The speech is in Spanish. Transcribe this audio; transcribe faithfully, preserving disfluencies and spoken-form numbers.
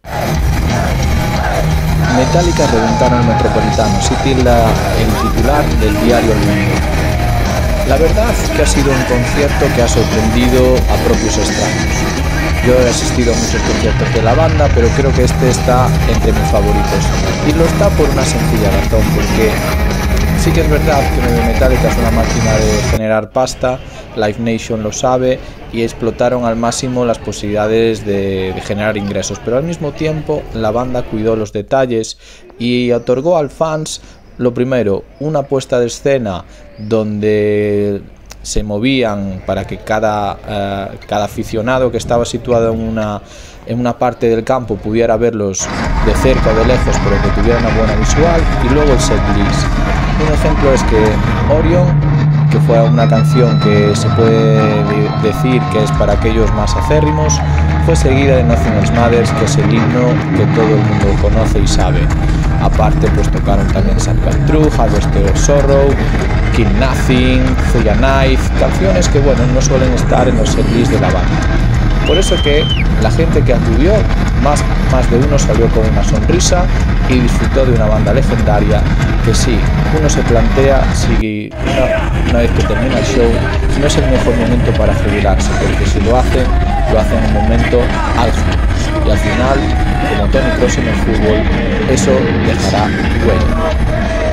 Metallica reventaron el Metropolitano, así tilda el titular del diario El Mundo. La verdad que ha sido un concierto que ha sorprendido a propios extraños. Yo he asistido a muchos conciertos de la banda, pero creo que este está entre mis favoritos. Y lo está por una sencilla razón, porque sí que es verdad que Metallica es una máquina de generar pasta, Live Nation lo sabe, y explotaron al máximo las posibilidades de, de generar ingresos, pero al mismo tiempo la banda cuidó los detalles y otorgó al fans, lo primero, una puesta de escena donde se movían para que cada, uh, cada aficionado que estaba situado en una, en una parte del campo pudiera verlos de cerca o de lejos, pero que tuviera una buena visual. Y luego el setlist. Un ejemplo es que Orion, que fue una canción que se puede decir que es para aquellos más acérrimos, fue seguida de Nothing Else Matters, que es el himno que todo el mundo conoce y sabe. Aparte, pues tocaron también Sad But True, Harvest of Sorrow, Kill Nothing, Thuya Knife, canciones que bueno, no suelen estar en los setlists de la banda. Por eso que la gente que acudió, más, más de uno salió con una sonrisa y disfrutó de una banda legendaria que sí, uno se plantea si una, una vez que termina el show no es el mejor momento para jubilarse, porque si lo hacen, lo hacen en un momento álgido y al final, como Toni Kroos en el fútbol, eso dejará huella.